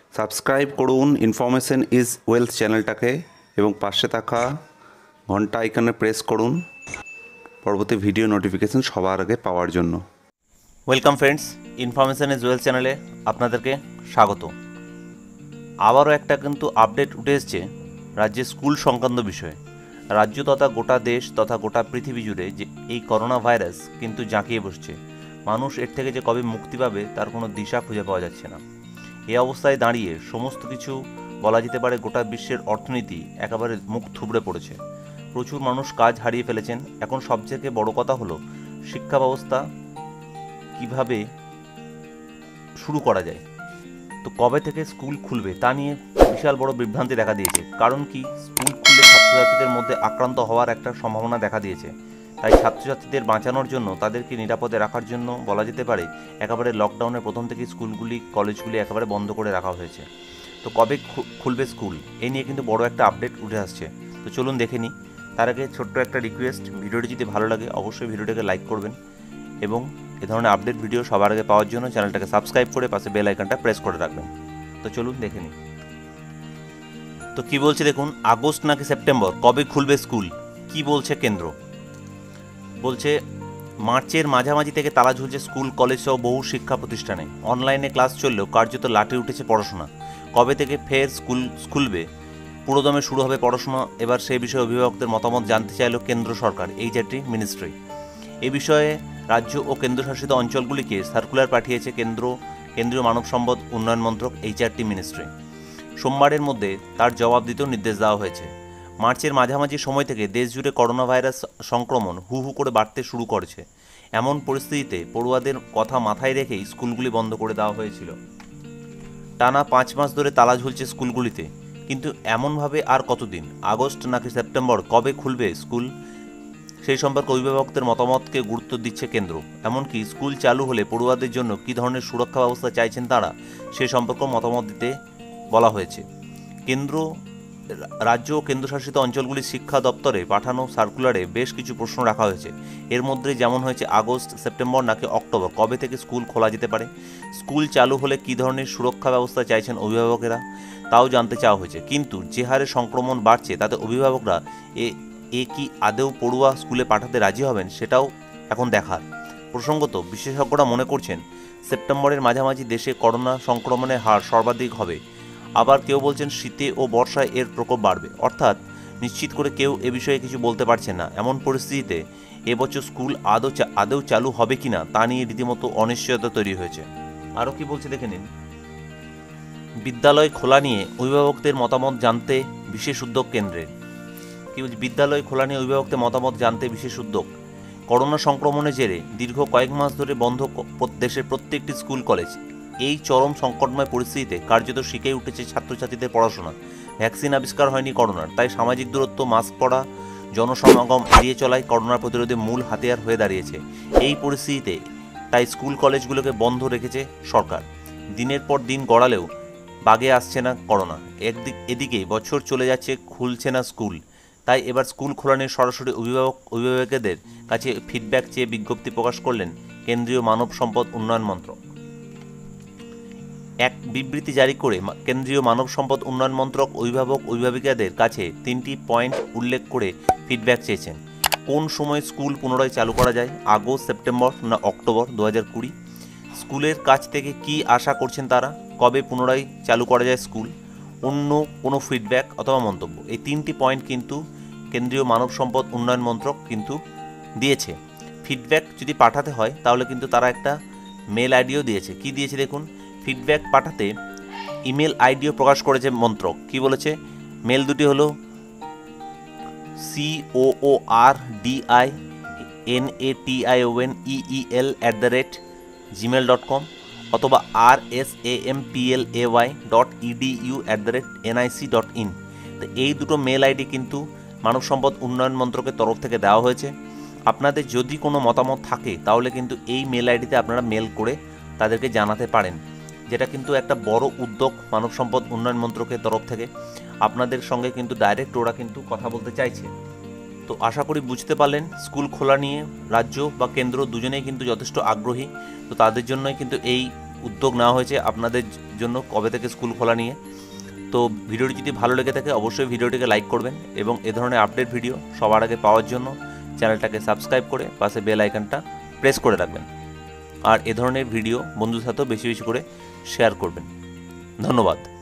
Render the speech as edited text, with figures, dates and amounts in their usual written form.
Subscribe করুন information is wealth চ্যানেলটাকে এবং পাশে থাকা ঘন্টা আইকনে প্রেস করুন পরবর্তী ভিডিও নোটিফিকেশন সবার আগে পাওয়ার জন্য। Welcome friends, information is wealth চ্যানেলে আপনাদেরকে স্বাগত। আবারও একটা কিন্তু আপডেট উঠে এসছে রাজ্যের স্কুল সংক্রান্ত বিষয়ে। রাজ্য তথা গোটা দেশ তথা গোটা পৃথিবী জুড়ে যে এই করোনা ভাইরাস কিন্তু জাঁকিয়ে বসছে। মানুষ এর থেকে যে কবে মুক্তি পাবে তার কোনো দিশা খুঁজে পাওয়া যাচ্ছে না। এই অবস্থায় দাঁড়িয়ে সমস্ত কিছু বলা যেতে পারে গোটা বিশ্বের অর্থনীতি একেবারে মুখ থুবড়ে পড়েছে। প্রচুর মানুষ কাজ হারিয়ে ফেলেছেন। এখন সবথেকে বড় কথা হলো শিক্ষা ব্যবস্থা কিভাবে শুরু করা যায়। তো কবে থেকে স্কুল খুলবে তা নিয়ে বিশাল বড় বিভ্রান্তি দেখা দিয়েছে। কারণ কি, স্কুল খুললে ছাত্রছাত্রীদের মধ্যে আক্রান্ত হওয়ার একটা সম্ভাবনা দেখা দিয়েছে। তাই ছাত্রছাত্রীদের বাঁচানোর জন্য, তাদেরকে নিরাপদে রাখার জন্য বলা যেতে পারে একেবারে লকডাউনের প্রথম থেকে স্কুলগুলি কলেজগুলি একেবারে বন্ধ করে রাখা হয়েছে। তো কবে খুলবে স্কুল, এই নিয়ে কিন্তু বড় একটা আপডেট উঠে আসছে। তো চলুন দেখে নিই। তার আগে ছোট্ট একটা রিকোয়েস্ট, ভিডিওটি যদি ভালো লাগে অবশ্যই ভিডিওটাকে লাইক করবেন এবং এ ধরনের আপডেট ভিডিও সবার আগে পাওয়ার জন্য চ্যানেলটাকে সাবস্ক্রাইব করে পাশে বেল আইকনটা প্রেস করে রাখবেন। তো চলুন দেখে নিই। তো কি বলছে দেখুন, আগস্ট নাকি সেপ্টেম্বর কবে খুলবে স্কুল, কি বলছে কেন্দ্র। বলছে মার্চের মাঝামাঝি থেকে তালা ঝুলছে স্কুল কলেজ সহ বহু শিক্ষা প্রতিষ্ঠানে। অনলাইনে ক্লাস চললেও কার্যত লাটে উঠেছে পড়াশোনা। কবে থেকে ফের স্কুল খুলবে, পুরোদমে শুরু হবে পড়াশোনা। এবার সেই বিষয়ে অভিভাবকদের মতামত জানতে চাইল কেন্দ্র সরকার, এইচআরটি মিনিস্ট্রি। এ বিষয়ে রাজ্য ও কেন্দ্রশাসিত অঞ্চলগুলিকে সার্কুলার পাঠিয়েছে কেন্দ্রীয় মানব সম্পদ উন্নয়ন মন্ত্রক, এইচআরটি মিনিস্ট্রি। সোমবারের মধ্যে তার জবাব দিতেও নির্দেশ দেওয়া হয়েছে। মার্চের মাঝামাঝি সময় থেকে দেশজুড়ে করোনা ভাইরাস সংক্রমণ হু হু করে বাড়তে শুরু করেছে। এমন পরিস্থিতিতে পড়ুয়াদের কথা মাথায় রেখেই স্কুলগুলি বন্ধ করে দেওয়া হয়েছিল। টানা 5 মাস ধরে তালা ঝুলছে স্কুলগুলিতে। কিন্তু এমনভাবে আর কতদিন? আগস্ট নাকি সেপ্টেম্বর কবে খুলবে স্কুল, সেই সম্পর্কে অভিভাবকদের মতামতকে গুরুত্ব দিচ্ছে কেন্দ্র। এমনকি স্কুল চালু হলে পড়ুয়াদের জন্য কী ধরনের সুরক্ষা ব্যবস্থা চাইছেন তারা, সে সম্পর্কেও মতামত দিতে বলা হয়েছে। রাজ্য ও কেন্দ্রশাসিত অঞ্চলগুলির শিক্ষা দপ্তরে পাঠানো সার্কুলারে বেশ কিছু প্রশ্ন রাখা হয়েছে। এর মধ্যে যেমন হয়েছে আগস্ট, সেপ্টেম্বর নাকি অক্টোবর কবে থেকে স্কুল খোলা যেতে পারে। স্কুল চালু হলে কী ধরনের সুরক্ষা ব্যবস্থা চাইছেন অভিভাবকেরা, তাও জানতে চাওয়া হয়েছে। কিন্তু যে হারে সংক্রমণ বাড়ছে তাতে অভিভাবকরা কি আদৌ পড়ুয়া স্কুলে পাঠাতে রাজি হবেন সেটাও এখন দেখার। প্রসঙ্গত, বিশেষজ্ঞরা মনে করছেন সেপ্টেম্বরের মাঝামাঝি দেশে করোনা সংক্রমণের হার সর্বাধিক হবে। আবার কেউ বলছেন শীতে ও বর্ষায় এর প্রকোপ বাড়বে। অর্থাৎ নিশ্চিত করে কেউ এ বিষয়ে কিছু বলতে পারছেন না। এমন পরিস্থিতিতে এবছর স্কুল আদৌ চালু হবে কিনা তা নিয়ে রীতিমতো অনিশ্চয়তা তৈরি হয়েছে। আরও কি বলছে দেখে নিন। বিদ্যালয় খোলা নিয়ে অভিভাবকদের মতামত জানতে বিশেষ উদ্যোগ কেন্দ্রের। কি বলছে, বিদ্যালয় খোলা নিয়ে অভিভাবকদের মতামত জানতে বিশেষ উদ্যোগ। করোনা সংক্রমণের জেরে দীর্ঘ কয়েক মাস ধরে বন্ধ দেশের প্রত্যেকটি স্কুল কলেজ। এই চরম সংকটময় পরিস্থিতিতে কার্যত শিখেই উঠেছে ছাত্রছাত্রীদের পড়াশোনা। ভ্যাকসিন আবিষ্কার হয়নি করোনার, তাই সামাজিক দূরত্ব, মাস্ক পরা, জনসমাগম এড়িয়ে চলাই করোনা প্রতিরোধে মূল হাতিয়ার হয়ে দাঁড়িয়েছে। এই পরিস্থিতিতে তাই স্কুল কলেজগুলোকে বন্ধ রেখেছে সরকার। দিনের পর দিন গড়ালেও বাগে আসছে না করোনা। এদিকে বছর চলে যাচ্ছে, খুলছে না স্কুল। তাই এবার স্কুল খোলা নিয়ে সরাসরি অভিভাবকদের কাছে ফিডব্যাক চেয়ে বিজ্ঞপ্তি প্রকাশ করলেন কেন্দ্রীয় মানব সম্পদ উন্নয়ন মন্ত্রক। এক বিবৃতি জারি করে কেন্দ্রীয় মানব সম্পদ উন্নয়ন মন্ত্রক অভিভাবিকাদের কাছে 3টি পয়েন্ট উল্লেখ করে ফিডব্যাক চেয়েছেন। কোন সময় স্কুল পুনরায় চালু করা যায়, আগস্ট, সেপ্টেম্বর না অক্টোবর 2020। স্কুলের কাছ থেকে কি আশা করছেন তারা, কবে পুনরায় চালু করা যায় স্কুল। অন্য কোনো ফিডব্যাক অথবা মন্তব্য। এই 3টি পয়েন্ট কিন্তু কেন্দ্রীয় মানব সম্পদ উন্নয়ন মন্ত্রক কিন্তু দিয়েছে। ফিডব্যাক যদি পাঠাতে হয় তাহলে কিন্তু তারা একটা মেল আইডিও দিয়েছে। কি দিয়েছে দেখুন। ফিডব্যাক পাঠাতে ইমেল আইডিও প্রকাশ করেছে মন্ত্রক। কি বলেছে, মেল দুটি হলো coordinationeel@gmail.com অথবা rsamplay.edu@nic.in। তো এই দুটো মেল আইডি কিন্তু মানব সম্পদ উন্নয়ন মন্ত্রকের তরফ থেকে দেওয়া হয়েছে। আপনাদের যদি কোনো মতামত থাকে তাহলে কিন্তু এই মেল আইডিতে আপনারা মেল করে তাদেরকে জানাতে পারেন, যেটা কিন্তু একটা বড় উদ্যোগ মানব সম্পদ উন্নয়ন মন্ত্রকের তরফ থেকে। আপনাদের সঙ্গে কিন্তু ডাইরেক্ট ওরা কিন্তু কথা বলতে চাইছে। তো আশা করি বুঝতে পারলেন, স্কুল খোলা নিয়ে রাজ্য বা কেন্দ্র দুজনেই কিন্তু যথেষ্ট আগ্রহী। তো তাদের জন্যই কিন্তু এই উদ্যোগ নেওয়া হয়েছে আপনাদের জন্য কবে থেকে স্কুল খোলা নিয়ে। তো ভিডিওটি যদি ভালো লেগে থাকে অবশ্যই ভিডিওটিকে লাইক করবেন এবং এ ধরনের আপডেট ভিডিও সবার আগে পাওয়ার জন্য চ্যানেলটাকে সাবস্ক্রাইব করে পাশে বেল আইকনটা প্রেস করে রাখবেন। আর এ ধরনের ভিডিও বন্ধুদের সাথেও বেশি বেশি করে শেয়ার করবেন। ধন্যবাদ।